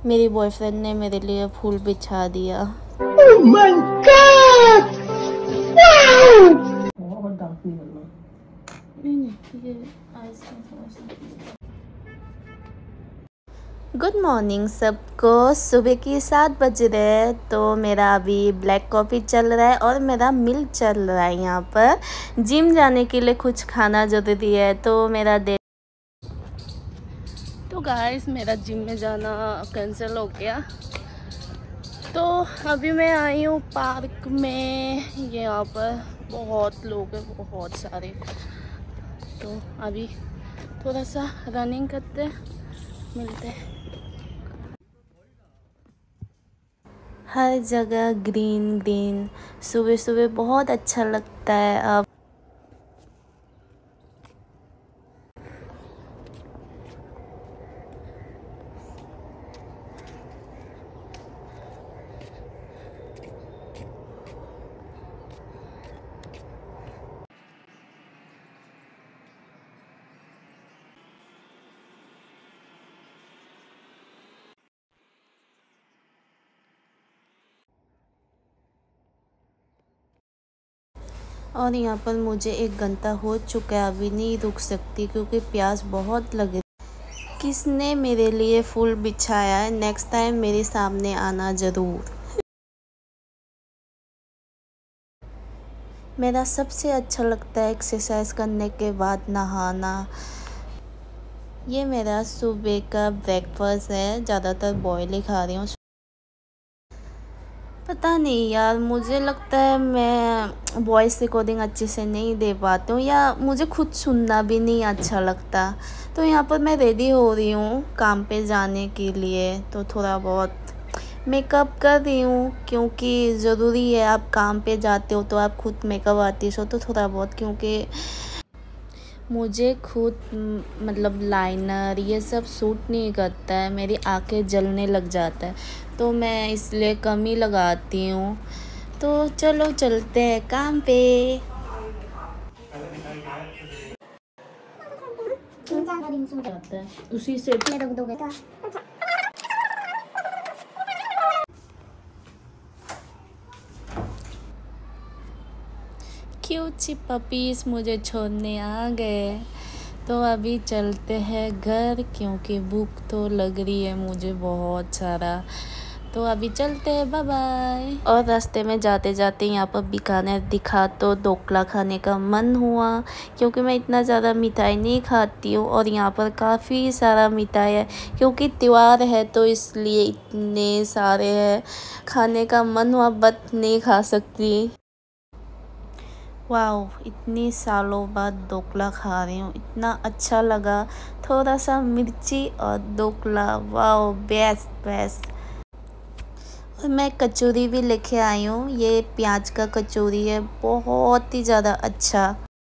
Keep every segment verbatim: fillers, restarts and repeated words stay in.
मेरी बॉयफ्रेंड ने मेरे लिए फूल बिछा दिया। Oh my God! Wow! बहुत डार्क नहीं करना। नहीं नहीं ये आइसक्रीम थोड़ा सा। गुड मॉर्निंग सबको। सुबह की सात बज रहे हैं, तो मेरा अभी ब्लैक कॉफ़ी चल रहा है और मेरा मिल चल रहा है। यहाँ पर जिम जाने के लिए कुछ खाना ज़रूरी है, तो मेरा दे तो गाइस मेरा जिम में जाना कैंसिल हो गया। तो अभी मैं आई हूँ पार्क में। ये यहाँ पर बहुत लोग हैं, बहुत सारे। तो अभी थोड़ा सा रनिंग करते मिलते हैं। हर जगह ग्रीन ग्रीन, सुबह सुबह बहुत अच्छा लगता है। अब और यहाँ पर मुझे एक घंटा हो चुका है, अभी नहीं रुक सकती क्योंकि प्यास बहुत लग रही। किसने मेरे लिए फूल बिछाया है, नेक्स्ट टाइम मेरे सामने आना ज़रूर। मेरा सबसे अच्छा लगता है एक्सरसाइज करने के बाद नहाना। ये मेरा सुबह का ब्रेकफास्ट है, ज़्यादातर बॉयल ही खा रही हूँ। पता नहीं यार, मुझे लगता है मैं वॉइस रिकॉर्डिंग अच्छे से नहीं दे पाती हूँ, या मुझे खुद सुनना भी नहीं अच्छा लगता। तो यहाँ पर मैं रेडी हो रही हूँ काम पे जाने के लिए, तो थोड़ा बहुत मेकअप कर रही हूँ क्योंकि ज़रूरी है। आप काम पे जाते हो तो आप खुद मेकअप आर्टिस्ट हो, तो थोड़ा बहुत, क्योंकि मुझे खुद मतलब लाइनर ये सब सूट नहीं करता है, मेरी आंखें जलने लग जाता है, तो मैं इसलिए कम ही लगाती हूँ। तो चलो चलते हैं काम पे। उसी से क्यूट सी पपीज़ मुझे छोड़ने आ गए। तो अभी चलते हैं घर, क्योंकि भूख तो लग रही है मुझे बहुत सारा। तो अभी चलते हैं, बाय बाय। और रास्ते में जाते जाते यहाँ पर बीकानेर दिखा तो ढोकला खाने का मन हुआ, क्योंकि मैं इतना ज़्यादा मिठाई नहीं खाती हूँ और यहाँ पर काफ़ी सारा मिठाई है, क्योंकि त्योहार है तो इसलिए इतने सारे हैं। खाने का मन हुआ बट नहीं खा सकती। वाओ, इतनी सालों बाद ढोकला खा रही हूँ, इतना अच्छा लगा। थोड़ा सा मिर्ची और ढोकला, वाओ बेस्ट बेस्ट। और मैं कचौरी भी लेके आई हूँ, ये प्याज का कचौरी है, बहुत ही ज़्यादा अच्छा।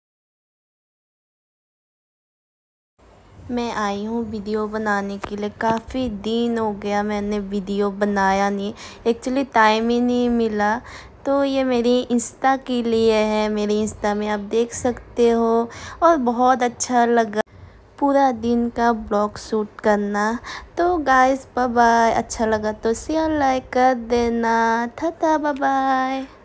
मैं आई हूँ वीडियो बनाने के लिए, काफ़ी दिन हो गया मैंने वीडियो बनाया नहीं, एक्चुअली टाइम ही नहीं मिला। तो ये मेरी इंस्टा के लिए है, मेरी इंस्टा में आप देख सकते हो। और बहुत अच्छा लगा पूरा दिन का ब्लॉग शूट करना। तो गाइस बाय बाय, अच्छा लगा तो शेयर लाइक कर देना। Tata bye bye.